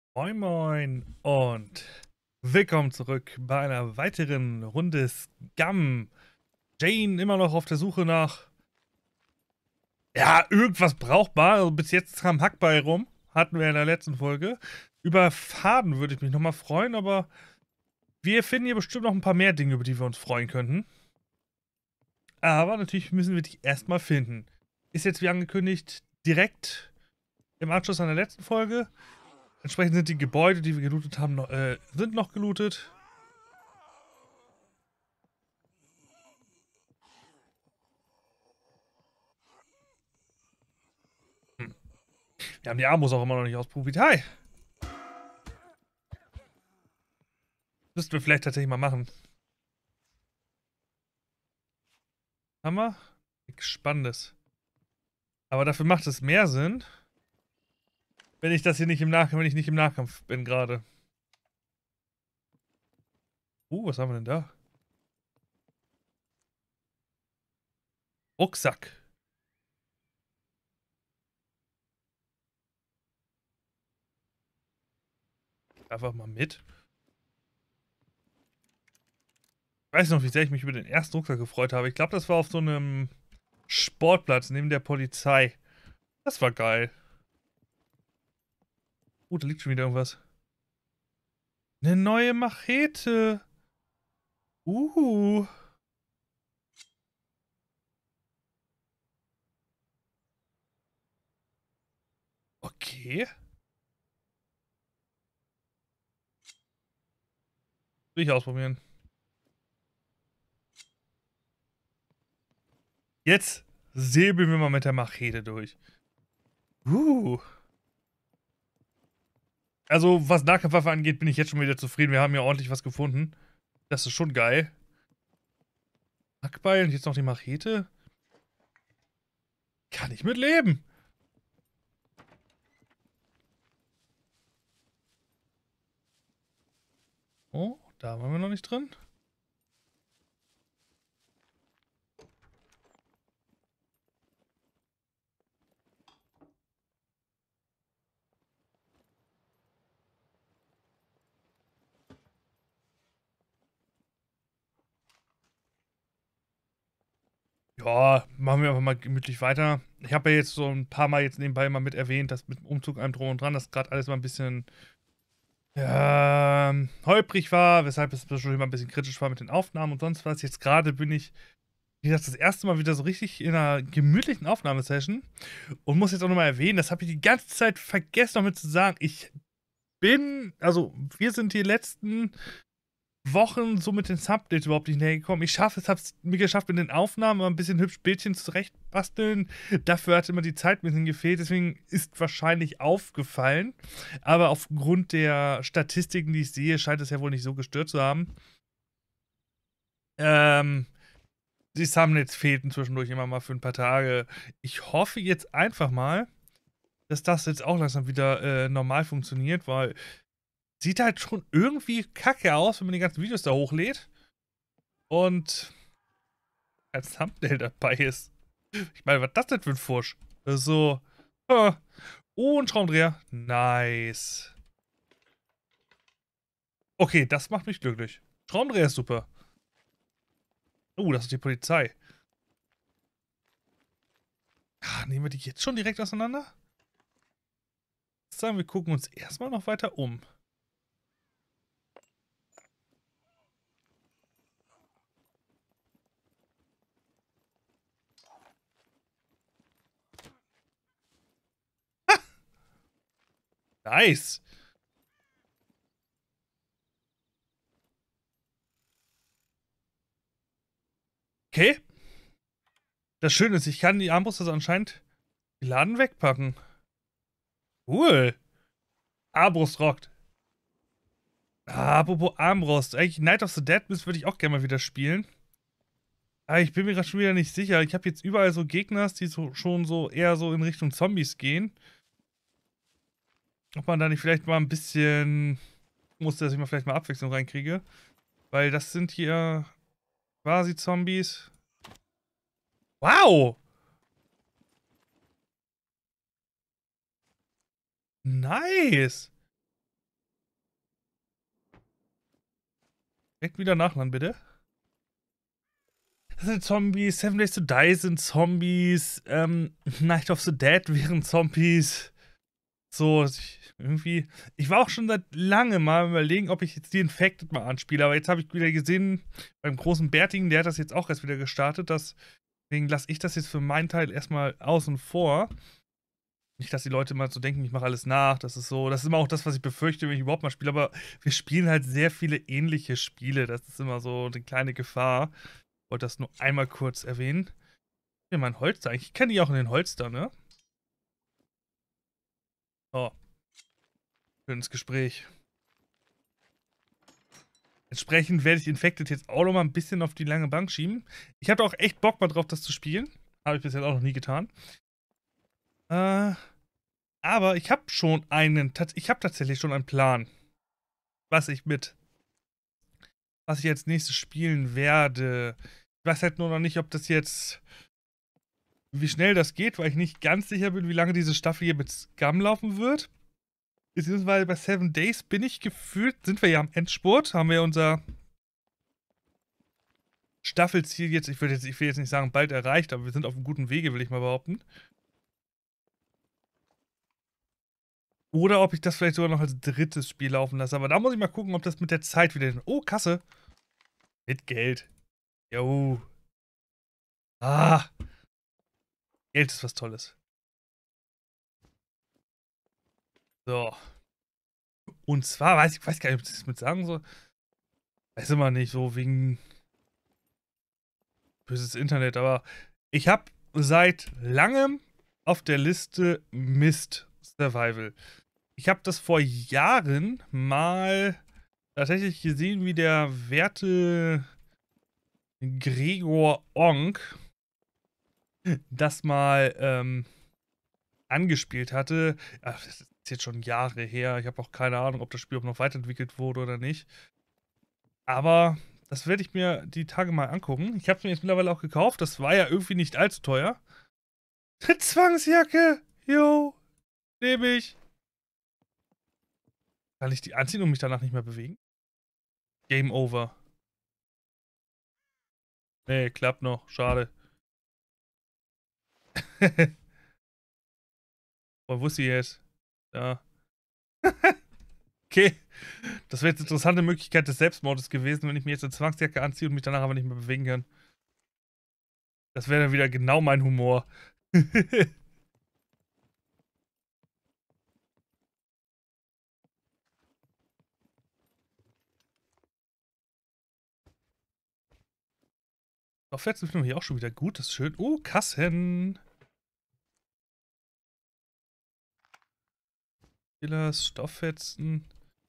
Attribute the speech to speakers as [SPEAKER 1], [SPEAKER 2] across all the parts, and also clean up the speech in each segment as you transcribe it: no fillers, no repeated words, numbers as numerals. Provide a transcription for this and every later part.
[SPEAKER 1] Moin Moin und willkommen zurück bei einer weiteren Runde Scum. Jane immer noch auf der Suche nach, ja, irgendwas brauchbar. Also bis jetzt kam Hackball rum, hatten wir in der letzten Folge. Über Faden würde ich mich nochmal freuen, aber wir finden hier bestimmt noch ein paar mehr Dinge, über die wir uns freuen könnten. Aber natürlich müssen wir die erstmal finden. Ist jetzt wie angekündigt direkt im Anschluss an der letzten Folge. Entsprechend sind die Gebäude, die wir gelootet haben, sind noch gelootet. Hm. Wir haben die Amos auch immer noch nicht ausprobiert. Hi! Müssten wir vielleicht tatsächlich mal machen. Haben wir? Nichts Spannendes. Aber dafür macht es mehr Sinn, wenn ich das hier nicht im Nahkampf, wenn ich nicht im Nahkampf bin gerade. Was haben wir denn da? Rucksack. Einfach mal mit. Ich weiß noch, wie sehr ich mich über den ersten Rucksack gefreut habe. Ich glaube, das war auf so einem Sportplatz neben der Polizei. Das war geil. Da liegt schon wieder irgendwas. Eine neue Machete. Uh. Okay. Will ich ausprobieren. Jetzt säbeln wir mal mit der Machete durch. Also, was Nahkampfwaffe angeht, bin ich jetzt schon wieder zufrieden. Wir haben ja ordentlich was gefunden. Das ist schon geil. Hackbeil und jetzt noch die Machete. Kann ich mit leben. Oh, da waren wir noch nicht drin. Ja, machen wir einfach mal gemütlich weiter. Ich habe ja jetzt so ein paar Mal jetzt nebenbei mal mit erwähnt, dass mit dem Umzug einem drum und dran, dass gerade alles mal ein bisschen holprig war, weshalb es schon immer ein bisschen kritisch war mit den Aufnahmen und sonst was. Jetzt gerade bin ich, wie gesagt, das erste Mal wieder so richtig in einer gemütlichen Aufnahmesession und muss jetzt auch nochmal erwähnen, das habe ich die ganze Zeit vergessen, noch mit zu sagen. Also wir sind die letzten Wochen so mit den Subdates überhaupt nicht näher gekommen. Ich habe es mir geschafft, in den Aufnahmen mal ein bisschen hübsch Bildchen zurechtbasteln. Dafür hat immer die Zeit ein bisschen gefehlt, deswegen ist wahrscheinlich aufgefallen. Aber aufgrund der Statistiken, die ich sehe, scheint es ja wohl nicht so gestört zu haben. Die Thumbnails fehlten zwischendurch immer mal für ein paar Tage. Ich hoffe jetzt einfach mal, dass das jetzt auch langsam wieder normal funktioniert, weil sieht halt schon irgendwie kacke aus, wenn man die ganzen Videos da hochlädt und als Thumbnail dabei ist. Ich meine, was ist das denn für ein Fusch? So. Oh, ein Schraubendreher. Nice. Okay, das macht mich glücklich. Schraubendreher ist super. Das ist die Polizei. Nehmen wir die jetzt schon direkt auseinander? Ich sagen, wir gucken uns erstmal noch weiter um. Nice. Okay. Das Schöne ist, ich kann die Armbrust also anscheinend geladen wegpacken. Cool. Armbrust rockt. Apropos Armbrust. Eigentlich Night of the Dead würde ich auch gerne mal wieder spielen. Aber ich bin mir gerade schon wieder nicht sicher. Ich habe jetzt überall so Gegner, die so, schon so eher so in Richtung Zombies gehen. Ob man da nicht vielleicht mal ein bisschen muss, dass ich mal vielleicht mal Abwechslung reinkriege. Weil das sind hier quasi Zombies. Wow! Nice! Direkt wieder nachladen, bitte. Das sind Zombies, Seven Days to Die sind Zombies, Night of the Dead wären Zombies. So, ich war auch schon seit langem mal überlegen, ob ich jetzt die Infected mal anspiele, aber jetzt habe ich wieder gesehen, beim großen Bärtigen, der hat das jetzt auch erst wieder gestartet, deswegen lasse ich das jetzt für meinen Teil erstmal außen vor. Nicht, dass die Leute mal so denken, ich mache alles nach, das ist immer auch das, was ich befürchte, wenn ich überhaupt mal spiele, aber wir spielen halt sehr viele ähnliche Spiele, das ist immer so eine kleine Gefahr. Ich wollte das nur einmal kurz erwähnen. Hier mein Holster, ich kenne die auch in den Holster, ne? Oh, schönes Gespräch. Entsprechend werde ich Infected jetzt auch noch mal ein bisschen auf die lange Bank schieben. Ich hatte auch echt Bock mal drauf, das zu spielen. Habe ich bis jetzt auch noch nie getan. Aber ich habe tatsächlich schon einen Plan, was ich als nächstes spielen werde. Ich weiß halt nur noch nicht, wie schnell das geht, weil ich nicht ganz sicher bin, wie lange diese Staffel hier mit Scum laufen wird. Beziehungsweise bei 7 Days sind wir ja am Endspurt, haben wir unser Staffelziel jetzt, ich will jetzt nicht sagen bald erreicht, aber wir sind auf einem guten Wege, will ich mal behaupten. Oder ob ich das vielleicht sogar noch als drittes Spiel laufen lasse. Aber da muss ich mal gucken, ob das mit der Zeit wieder... Oh, Kasse. Mit Geld. Jo. Ah. Geld ist was Tolles. So. Und zwar, ich weiß gar nicht, ob ich das mit sagen soll. Weiß immer nicht, so wegen böses Internet, aber ich habe seit langem auf der Liste Myst Survival. Ich habe das vor Jahren mal tatsächlich gesehen, wie der werte Gregor Onk das mal angespielt hatte. Ach, das ist jetzt schon Jahre her. Ich habe auch keine Ahnung, ob das Spiel auch noch weiterentwickelt wurde oder nicht. Aber das werde ich mir die Tage mal angucken. Ich habe es mir jetzt mittlerweile auch gekauft. Das war ja irgendwie nicht allzu teuer. Zwangsjacke! Jo, nehme ich. Kann ich die anziehen und mich danach nicht mehr bewegen? Game over. Nee, klappt noch. Schade. Wo ist sie jetzt? Da. Okay. Das wäre jetzt eine interessante Möglichkeit des Selbstmordes gewesen, wenn ich mir jetzt eine Zwangsjacke anziehe und mich danach aber nicht mehr bewegen kann. Das wäre dann wieder genau mein Humor. Aufwärts sind wir hier auch schon wieder gut. Das ist schön. Oh, Kassen. Killers, Stofffetzen.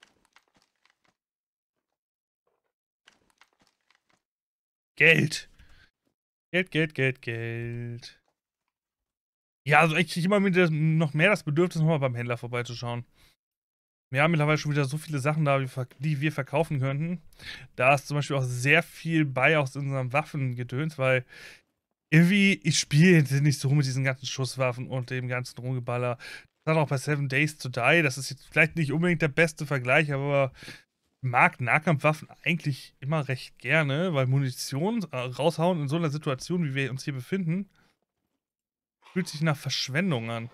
[SPEAKER 1] Geld. Geld, Geld, Geld, Geld. Ja, also ich immer noch mehr das Bedürfnis, nochmal beim Händler vorbeizuschauen. Wir haben mittlerweile schon wieder so viele Sachen da, die wir verkaufen könnten. Da ist zum Beispiel auch sehr viel bei aus unserem Waffengedöns, weil irgendwie, ich spiele jetzt nicht so mit diesen ganzen Schusswaffen und dem ganzen Rumgeballer. Das hat auch bei 7 Days to Die, das ist jetzt vielleicht nicht unbedingt der beste Vergleich, aber ich mag Nahkampfwaffen eigentlich immer recht gerne, weil Munition raushauen in so einer Situation, wie wir uns hier befinden, fühlt sich nach Verschwendung an.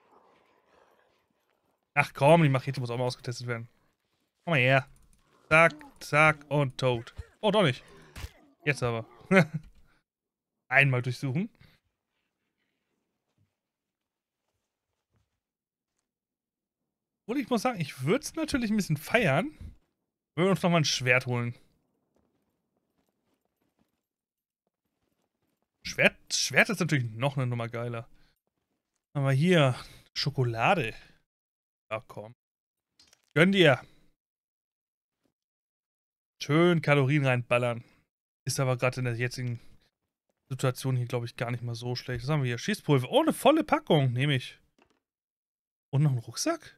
[SPEAKER 1] Ach komm, die Machete muss auch mal ausgetestet werden. Komm mal her. Zack, zack und tot. Oh, doch nicht. Jetzt aber. Einmal durchsuchen. Und ich muss sagen, ich würde es natürlich ein bisschen feiern, wenn wir uns nochmal ein Schwert holen. Schwert ist natürlich noch eine Nummer geiler. Aber hier, Schokolade. Ja, komm. Gönn dir. Schön Kalorien reinballern. Ist aber gerade in der jetzigen Situation hier, glaube ich, gar nicht mal so schlecht. Was haben wir hier? Schießpulver. Oh, eine volle Packung. Nehme ich. Und noch einen Rucksack?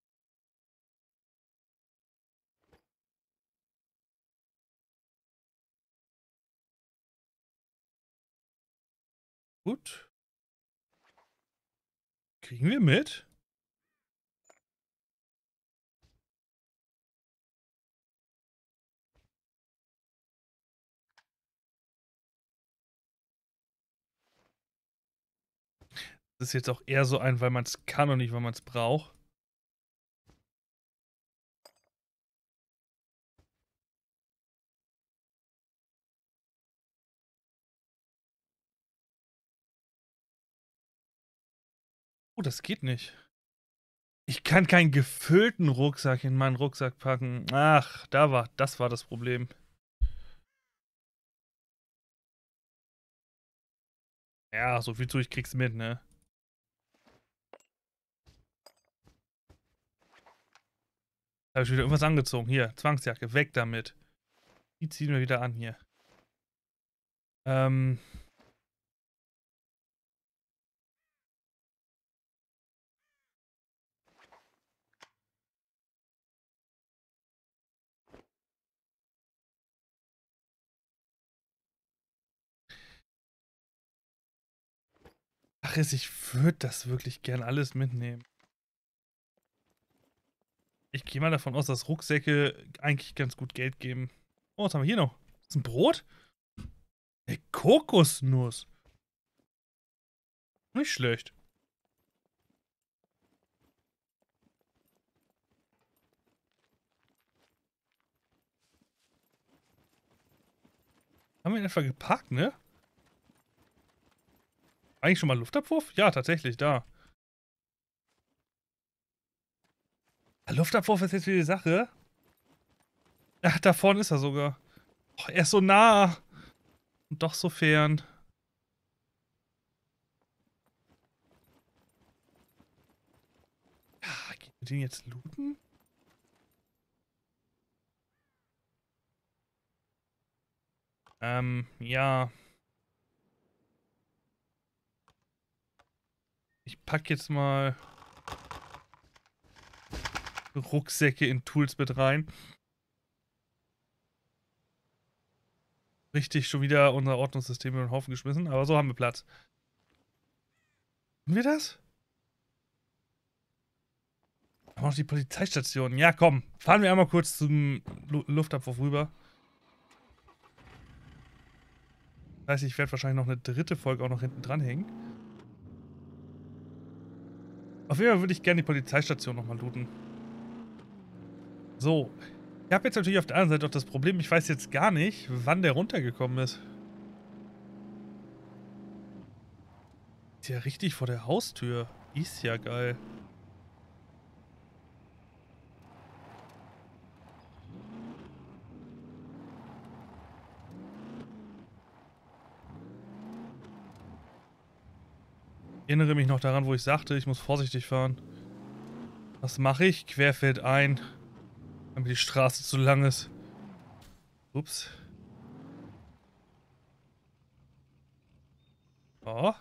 [SPEAKER 1] Gut. Kriegen wir mit? Das ist jetzt auch eher so ein, weil man es kann und nicht, weil man es braucht. Oh, das geht nicht. Ich kann keinen gefüllten Rucksack in meinen Rucksack packen. Ach, das war das Problem. Ja, so viel zu, ich krieg's mit, ne? Da habe ich wieder irgendwas angezogen. Hier, Zwangsjacke, weg damit. Die ziehen wir wieder an hier. Ähm. Ach, ich würde das wirklich gern alles mitnehmen. Ich gehe mal davon aus, dass Rucksäcke eigentlich ganz gut Geld geben. Oh, was haben wir hier noch? Das ist ein Brot? Eine Kokosnuss. Nicht schlecht. Haben wir ihn etwa geparkt, ne? Eigentlich schon mal Luftabwurf? Ja, tatsächlich, da. Der Luftabwurf ist jetzt wieder die Sache. Ach, da vorne ist er sogar. Oh, er ist so nah. Und doch so fern. Ja, gehen wir den jetzt looten? Ja. Ich pack jetzt mal Rucksäcke in Tools mit rein. Richtig, schon wieder unser Ordnungssystem in den Haufen geschmissen, aber so haben wir Platz. Haben wir das? Haben wir noch die Polizeistation? Ja, komm. Fahren wir einmal kurz zum Luftabwurf rüber. Das heißt, ich werde wahrscheinlich noch eine dritte Folge auch noch hinten dran hängen. Auf jeden Fall würde ich gerne die Polizeistation nochmal looten. So. Ich habe jetzt natürlich auf der anderen Seite auch das Problem, ich weiß jetzt gar nicht, wann der runtergekommen ist. Ist ja richtig vor der Haustür. Ist ja geil. Ich erinnere mich noch daran, wo ich sagte, ich muss vorsichtig fahren. Was mache ich? Querfeldein. Damit die Straße zu lang ist. Ups. Oh.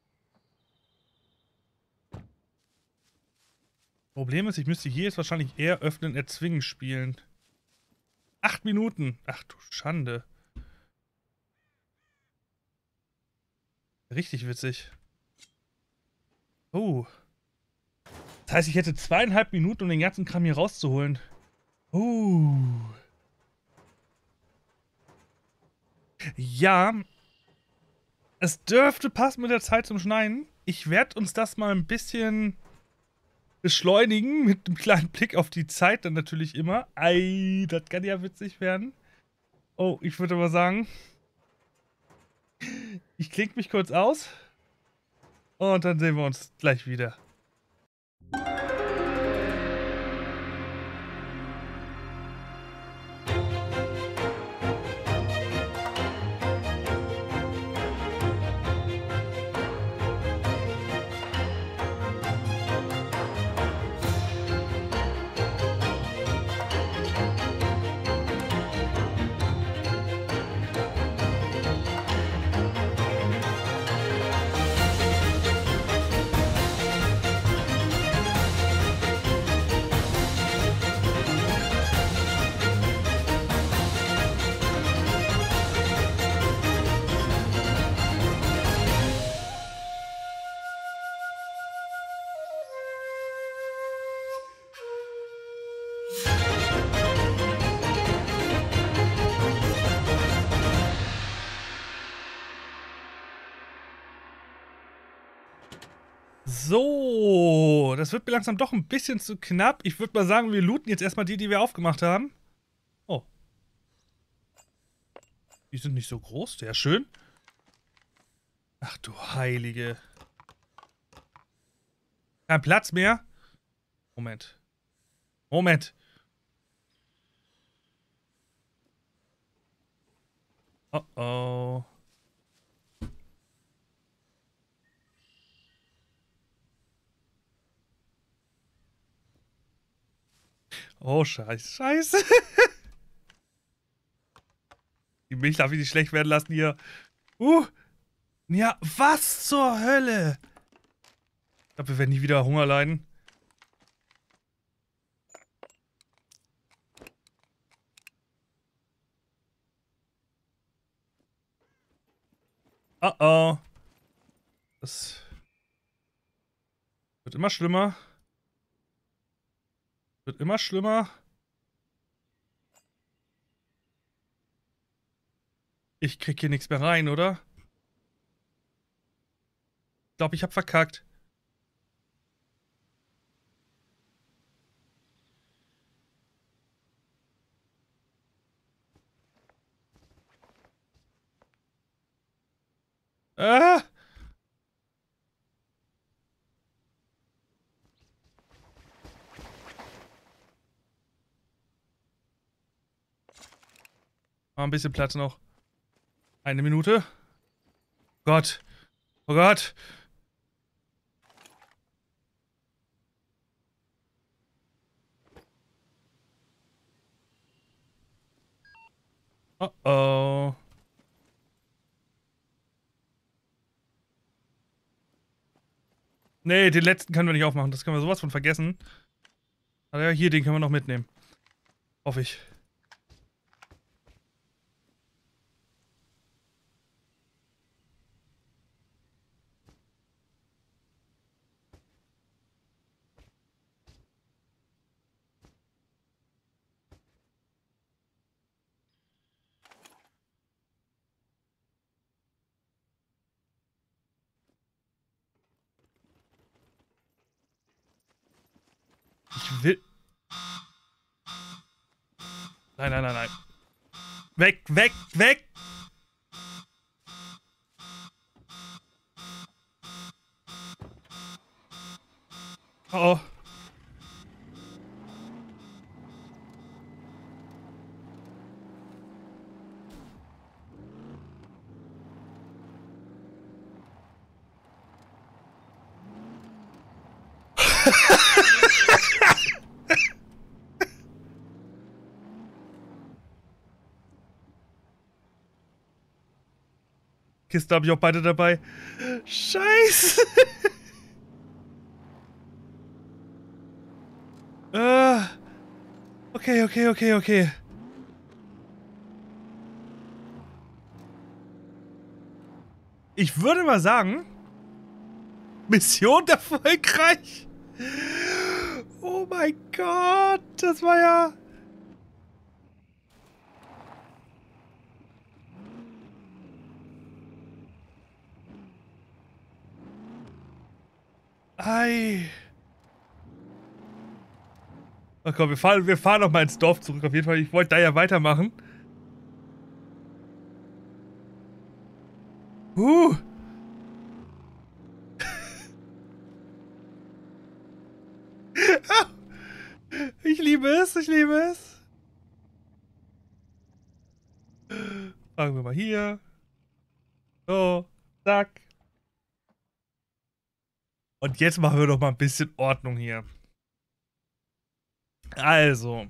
[SPEAKER 1] Problem ist, ich müsste hier jetzt wahrscheinlich eher öffnen, erzwingen spielen. 8 Minuten. Ach du Schande. Richtig witzig. Oh. Das heißt, ich hätte 2,5 Minuten, um den ganzen Kram hier rauszuholen. Ja. Es dürfte passen mit der Zeit zum Schneiden. Ich werde uns das mal ein bisschen beschleunigen, mit einem kleinen Blick auf die Zeit dann natürlich immer. Ei, das kann ja witzig werden. Oh, ich würde mal sagen, ich klinke mich kurz aus und dann sehen wir uns gleich wieder. So, das wird mir langsam doch ein bisschen zu knapp. Ich würde mal sagen, wir looten jetzt erstmal die wir aufgemacht haben. Oh. Die sind nicht so groß, sehr schön. Ach du Heilige. Kein Platz mehr? Moment. Moment. Oh oh. Oh, scheiße, scheiße. Die Milch darf ich nicht schlecht werden lassen hier. Ja, was zur Hölle? Ich glaube, wir werden nie wieder Hunger leiden. Oh oh. Das wird immer schlimmer. Wird immer schlimmer. Ich krieg hier nichts mehr rein, oder? Ich glaube, ich hab verkackt. Ah! Mal ein bisschen Platz noch. Eine Minute. Gott. Oh Gott. Oh oh. Nee, den letzten können wir nicht aufmachen. Das können wir sowas von vergessen. Aber ja, hier, den können wir noch mitnehmen. Hoffe ich. Ich will... Nein, nein, nein, nein. Weg, weg, weg! Oh, oh. Kiste habe ich auch beide dabei. Scheiße! Okay, okay, okay, okay. Ich würde mal sagen, Mission erfolgreich. Oh mein Gott, das war ja... Ei. Oh komm, wir fahren noch mal ins Dorf zurück. Auf jeden Fall, ich wollte da ja weitermachen. Huh. Ich liebe es, ich liebe es. Fangen wir mal hier. So, zack. Und jetzt machen wir doch mal ein bisschen Ordnung hier. Also.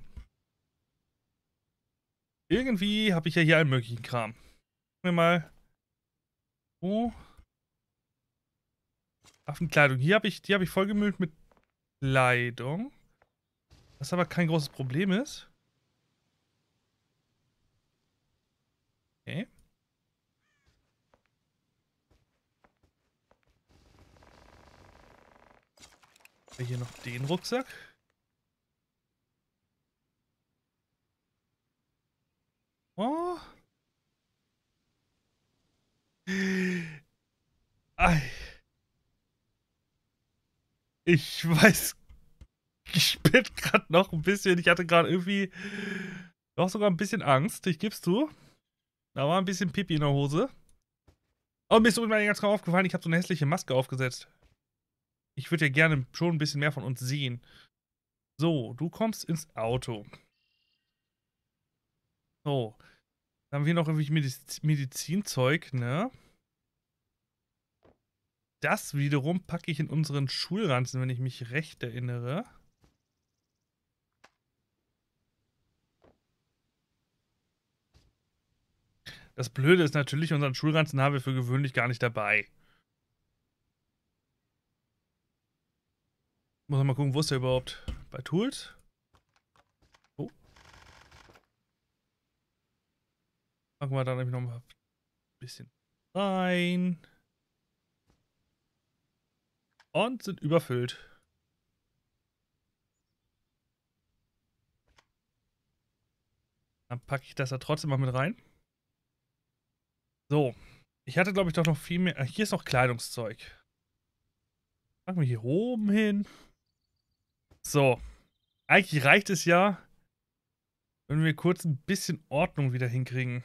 [SPEAKER 1] Irgendwie habe ich ja hier allen möglichen Kram. Gucken wir mal. Oh. Waffenkleidung. Die habe ich vollgemüllt mit Kleidung. Was aber kein großes Problem ist. Okay. Hier noch den Rucksack. Oh. Ei. Ich weiß, ich bin gerade noch ein bisschen, ich hatte gerade irgendwie doch sogar ein bisschen Angst, ich geb's zu. Da war ein bisschen Pipi in der Hose. Oh, mir ist übrigens ganz genau aufgefallen, ich habe so eine hässliche Maske aufgesetzt. Ich würde ja gerne schon ein bisschen mehr von uns sehen. So, du kommst ins Auto. So, dann haben wir noch irgendwie Medizinzeug, ne? Das wiederum packe ich in unseren Schulranzen, wenn ich mich recht erinnere. Das Blöde ist natürlich, unseren Schulranzen haben wir für gewöhnlich gar nicht dabei. Muss mal gucken, wo ist der überhaupt? Bei Tools? Oh. Packen wir da nämlich noch mal ein bisschen rein. Und sind überfüllt. Dann packe ich das da trotzdem mal mit rein. So. Ich hatte, glaube ich, doch noch viel mehr. Hier ist noch Kleidungszeug. Packen wir hier oben hin. So. Eigentlich reicht es ja, wenn wir kurz ein bisschen Ordnung wieder hinkriegen.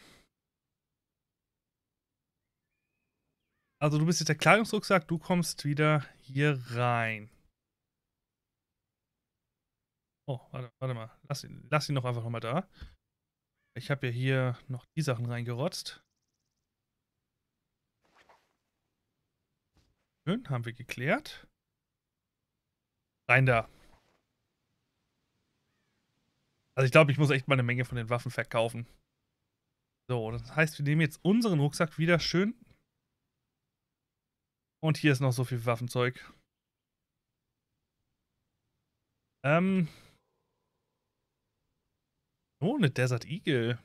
[SPEAKER 1] Also du bist jetzt der Kleidungsrucksack, du kommst wieder hier rein. Oh, warte mal. Lass ihn noch einfach nochmal da. Ich habe ja hier noch die Sachen reingerotzt. Schön, haben wir geklärt. Rein da. Also ich glaube, ich muss echt mal eine Menge von den Waffen verkaufen. So, das heißt, wir nehmen jetzt unseren Rucksack wieder schön. Und hier ist noch so viel Waffenzeug. Ähm. Oh, eine Desert Eagle.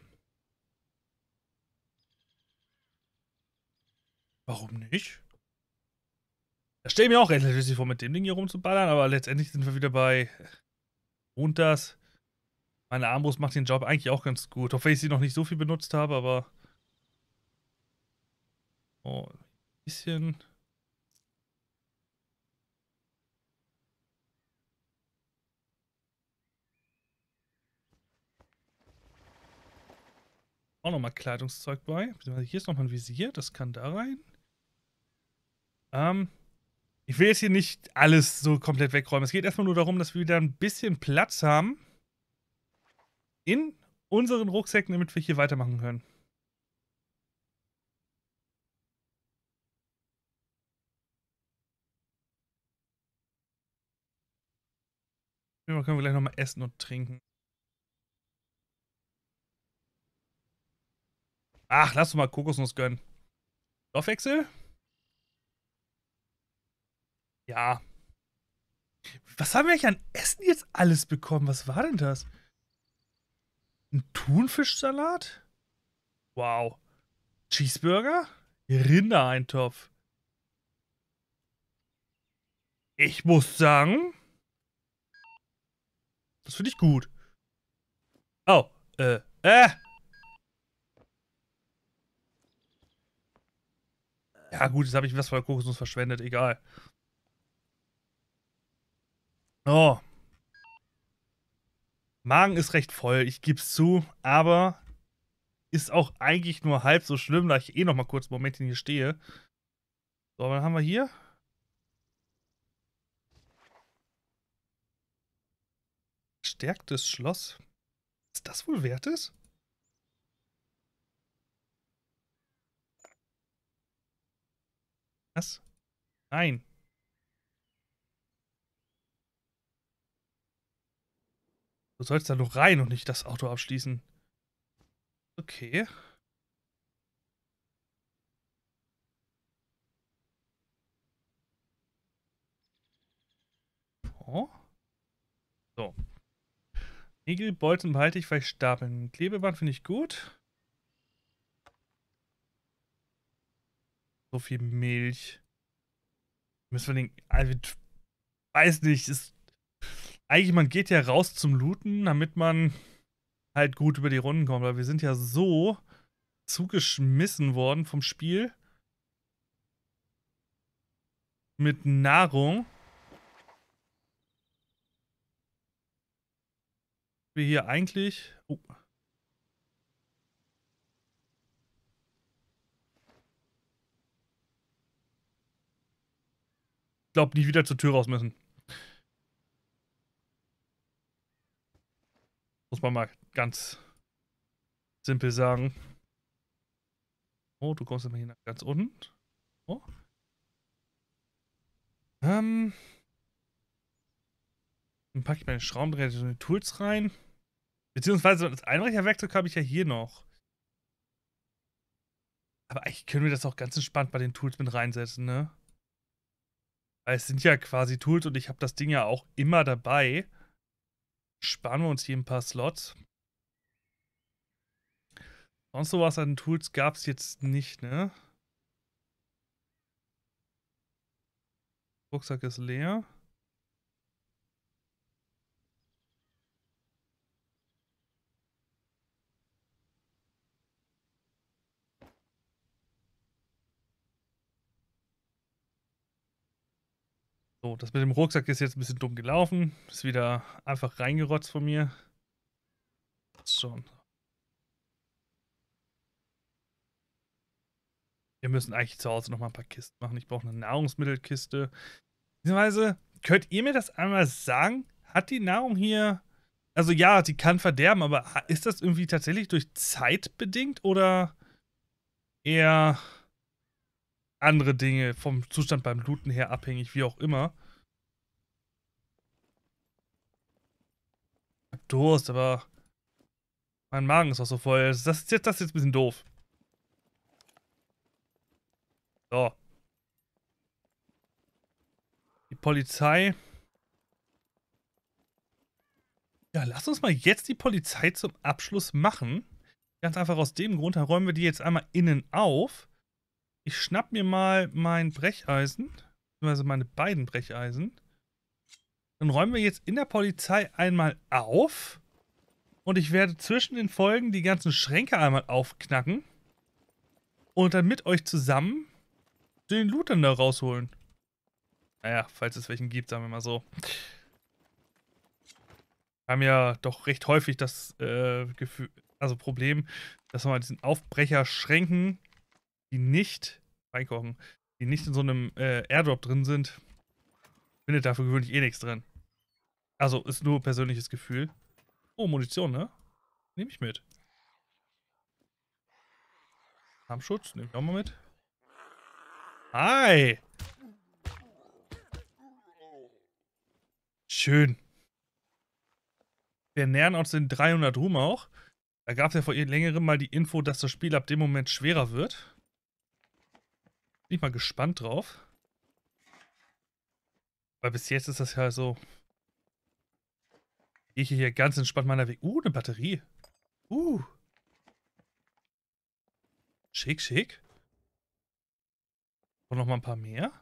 [SPEAKER 1] Warum nicht? Das stelle ich mir auch recht lustig vor, mit dem Ding hier rumzuballern, aber letztendlich sind wir wieder bei. Und das. Meine Armbrust macht den Job eigentlich auch ganz gut. Auch wenn ich sie noch nicht so viel benutzt habe, aber. Oh, ein bisschen. Auch nochmal Kleidungszeug bei. Hier ist nochmal ein Visier, das kann da rein. Ähm, ich will jetzt hier nicht alles so komplett wegräumen. Es geht erstmal nur darum, dass wir wieder ein bisschen Platz haben in unseren Rucksäcken, damit wir hier weitermachen können. Dann können wir gleich nochmal essen und trinken. Ach, lass uns mal Kokosnuss gönnen. Stoffwechsel? Ja. Was haben wir eigentlich an Essen jetzt alles bekommen? Was war denn das? Ein Thunfischsalat? Wow. Cheeseburger? Rindereintopf. Ich muss sagen, das finde ich gut. Oh, Ja gut, jetzt habe ich was von der Kokosnuss verschwendet, egal. Oh, Magen ist recht voll, ich geb's zu, aber ist auch eigentlich nur halb so schlimm, da ich eh noch mal kurz einen Moment hier stehe. So, was haben wir hier? Stärktes Schloss. Ist das wohl Wertes? Was? Nein. Du sollst da nur rein und nicht das Auto abschließen. Okay. Oh. So. Nägelbolzen behalte ich vielleicht stapeln. Klebeband finde ich gut. So viel Milch. Müssen wir den. Also, ich weiß nicht. Ist, eigentlich, man geht ja raus zum Looten, damit man halt gut über die Runden kommt. Weil wir sind ja so zugeschmissen worden vom Spiel. Mit Nahrung. Wir hier eigentlich... Oh. Ich glaube, nie wieder zur Tür raus müssen. Muss man mal ganz simpel sagen. Oh, du kommst immer hier nach ganz unten. Oh. Dann packe ich meine Schraubendreher so in die Tools rein. Beziehungsweise das Einbrecherwerkzeug habe ich ja hier noch. Aber eigentlich können wir das auch ganz entspannt bei den Tools mit reinsetzen, ne? Weil es sind ja quasi Tools und ich habe das Ding ja auch immer dabei. Sparen wir uns hier ein paar Slots. Sonst sowas an Tools gab es jetzt nicht, ne? Rucksack ist leer. So, das mit dem Rucksack ist jetzt ein bisschen dumm gelaufen. Ist wieder einfach reingerotzt von mir. Schon. Wir müssen eigentlich zu Hause nochmal ein paar Kisten machen. Ich brauche eine Nahrungsmittelkiste. Beziehungsweise, könnt ihr mir das einmal sagen? Hat die Nahrung hier... Also ja, sie kann verderben, aber ist das irgendwie tatsächlich durch Zeit bedingt oder eher andere Dinge vom Zustand beim Looten her abhängig, wie auch immer? Ich hab Durst, aber mein Magen ist auch so voll. Das ist jetzt ein bisschen doof. So. Die Polizei. Ja, lass uns mal jetzt die Polizei zum Abschluss machen. Ganz einfach aus dem Grund, dann räumen wir die jetzt einmal innen auf. Ich schnapp mir mal mein Brecheisen, beziehungsweise meine beiden Brecheisen. Dann räumen wir jetzt in der Polizei einmal auf. Und ich werde zwischen den Folgen die ganzen Schränke einmal aufknacken. Und dann mit euch zusammen den Loot dann da rausholen. Naja, falls es welchen gibt, sagen wir mal so. Wir haben ja doch recht häufig das Gefühl, also Problem, dass man diesen Aufbrecherschränken, die nicht reinkochen, die nicht in so einem Airdrop drin sind, findet dafür gewöhnlich eh nichts drin. Also ist nur persönliches Gefühl. Oh, Munition, ne? Nehme ich mit. Armschutz, nehme ich auch mal mit. Hi! Schön. Wir nähern uns den 300 Ruhm auch. Da gab es ja vor längerem mal die Info, dass das Spiel ab dem Moment schwerer wird. Bin ich mal gespannt drauf. Weil bis jetzt ist das ja so. Gehe ich hier ganz entspannt meiner Weg. Eine Batterie. Schick, schick. Und noch mal ein paar mehr.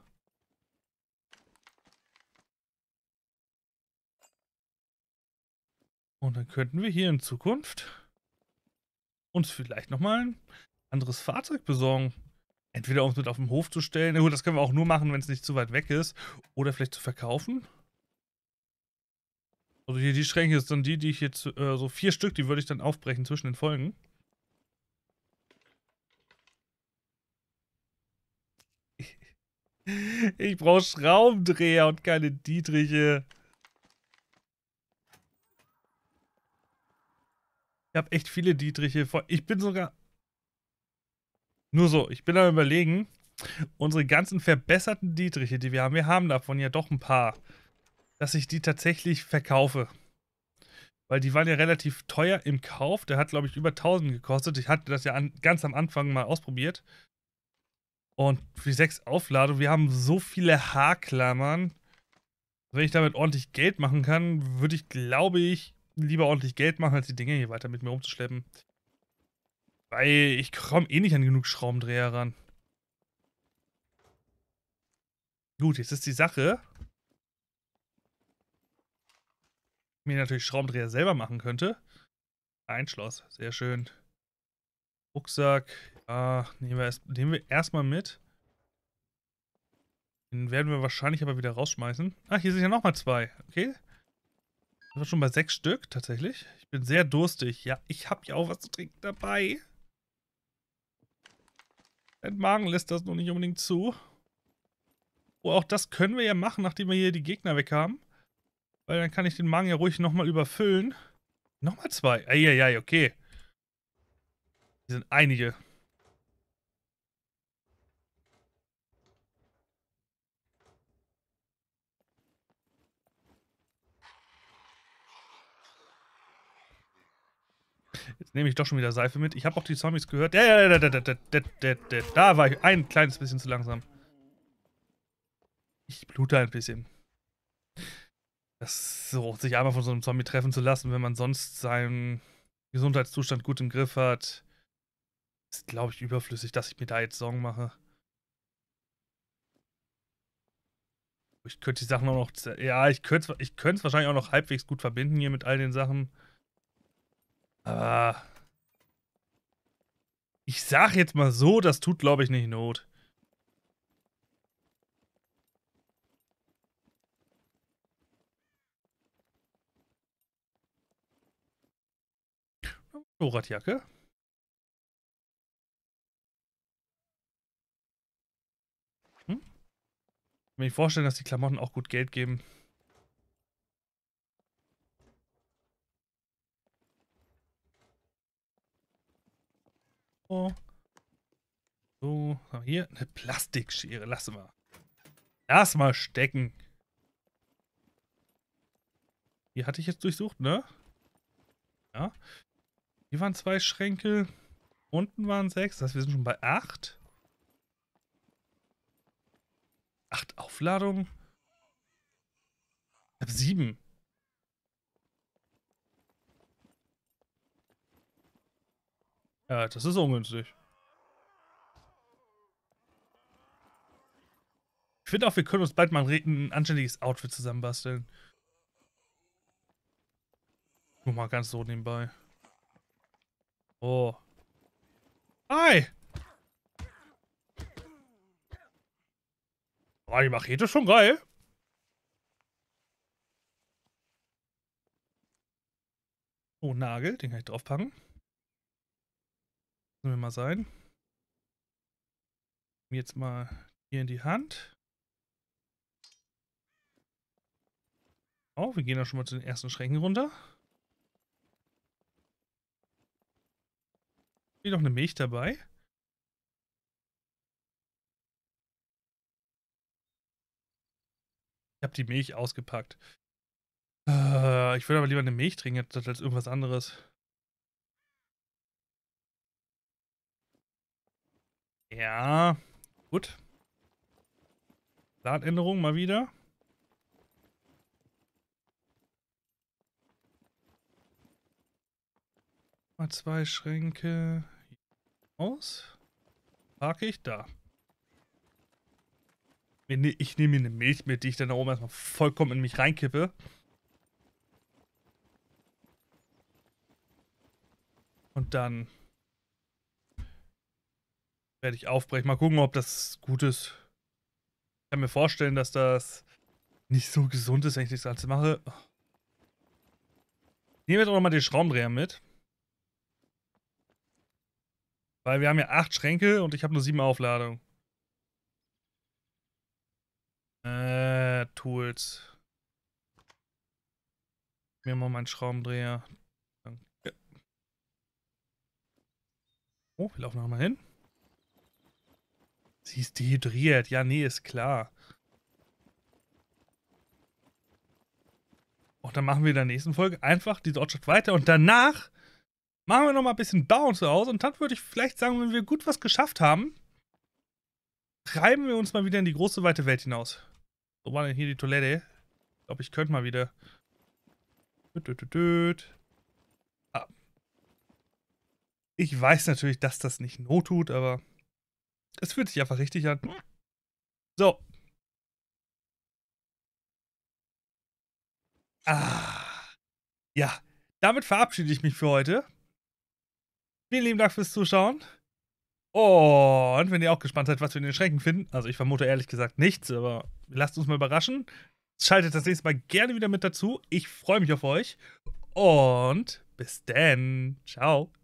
[SPEAKER 1] Und dann könnten wir hier in Zukunft uns vielleicht noch mal ein anderes Fahrzeug besorgen. Entweder um es mit auf den Hof zu stellen. Na gut, das können wir auch nur machen, wenn es nicht zu weit weg ist. Oder vielleicht zu verkaufen. Also hier die Schränke sind dann die ich jetzt, so 4 Stück, die würde ich dann aufbrechen zwischen den Folgen. Ich brauche Schraubendreher und keine Dietriche. Ich habe echt viele Dietriche. Ich bin sogar... Nur so, ich bin am Überlegen, unsere ganzen verbesserten Dietriche, die wir haben davon ja doch ein paar, dass ich die tatsächlich verkaufe. Weil die waren ja relativ teuer im Kauf. Der hat, glaube ich, über 1000 gekostet. Ich hatte das ja ganz am Anfang mal ausprobiert. Und für die 6 Aufladungen, wir haben so viele Haarklammern. Wenn ich damit ordentlich Geld machen kann, würde ich, glaube ich, lieber ordentlich Geld machen, als die Dinge hier weiter mit mir rumzuschleppen. Weil ich komme eh nicht an genug Schraubendreher ran. Gut, jetzt ist die Sache, mir natürlich Schraubendreher selber machen könnte. Ein Schloss, sehr schön. Rucksack, ja, nehmen wir erstmal mit. Den werden wir wahrscheinlich aber wieder rausschmeißen. Ach, hier sind ja nochmal 2, okay. Sind wir schon bei 6 Stück, tatsächlich. Ich bin sehr durstig. Ja, ich habe ja auch was zu trinken dabei. Mein Magen lässt das noch nicht unbedingt zu. Oh, auch das können wir ja machen, nachdem wir hier die Gegner weg haben. Weil dann kann ich den Magen ja ruhig nochmal überfüllen. Nochmal 2. Eieiei, okay. Hier sind einige. Jetzt nehme ich doch schon wieder Seife mit. Ich habe auch die Zombies gehört. Da war ich ein kleines bisschen zu langsam. Ich blute ein bisschen. Das so, sich einmal von so einem Zombie treffen zu lassen, wenn man sonst seinen Gesundheitszustand gut im Griff hat, ist, glaube ich, überflüssig, dass ich mir da jetzt Sorgen mache. Ich könnte die Sachen auch noch. Ja, ich könnte es wahrscheinlich auch noch halbwegs gut verbinden hier mit all den Sachen. Aber. Ich sag jetzt mal so, das tut, glaube ich, nicht Not. Motorradjacke. Hm? Ich kann mir vorstellen, dass die Klamotten auch gut Geld geben. Oh. So, hier eine Plastikschere. Lass mal. Lass mal stecken. Hier hatte ich jetzt durchsucht, ne? Ja. Hier waren 2 Schränke. Unten waren 6. Das heißt, wir sind schon bei 8. 8 Aufladungen. Ich habe 7. Ja, das ist ungünstig. Ich finde auch, wir können uns bald mal ein anständiges Outfit zusammenbasteln. Nur mal ganz so nebenbei. Oh. Hi! Oh, die Machete ist schon geil. Oh, Nagel, den kann ich draufpacken. Müssen wir mal sein. Jetzt mal hier in die Hand. Oh, wir gehen da schon mal zu den ersten Schränken runter. Hier noch eine Milch dabei. Ich habe die Milch ausgepackt. Ich würde aber lieber eine Milch trinken als irgendwas anderes. Ja, gut. Planänderung mal wieder. Mal 2 Schränke. Aus. Parke ich da. Ich nehme mir eine Milch mit, die ich dann da oben erstmal vollkommen in mich reinkippe. Und dann werde ich aufbrechen. Mal gucken, ob das gut ist. Ich kann mir vorstellen, dass das nicht so gesund ist, wenn ich das Ganze mache. Ich nehme jetzt auch nochmal den Schraubendreher mit. Weil wir haben ja 8 Schränke und ich habe nur 7 Aufladungen. Tools. Mir mal meinen Schraubendreher. Danke. Oh, wir laufen nochmal hin. Sie ist dehydriert. Ja, nee, ist klar. Und dann machen wir in der nächsten Folge einfach diese Ortschaft weiter und danach machen wir nochmal ein bisschen Bauen zu Hause und dann würde ich vielleicht sagen, wenn wir gut was geschafft haben, treiben wir uns mal wieder in die große, weite Welt hinaus. Wo war denn hier die Toilette? Ich glaube, ich könnte mal wieder. Ah. Ich weiß natürlich, dass das nicht Not tut, aber es fühlt sich einfach richtig an. So. Ah. Ja. Damit verabschiede ich mich für heute. Vielen lieben Dank fürs Zuschauen. Und wenn ihr auch gespannt seid, was wir in den Schränken finden, also ich vermute ehrlich gesagt nichts, aber lasst uns mal überraschen. Schaltet das nächste Mal gerne wieder mit dazu. Ich freue mich auf euch. Und bis dann. Ciao.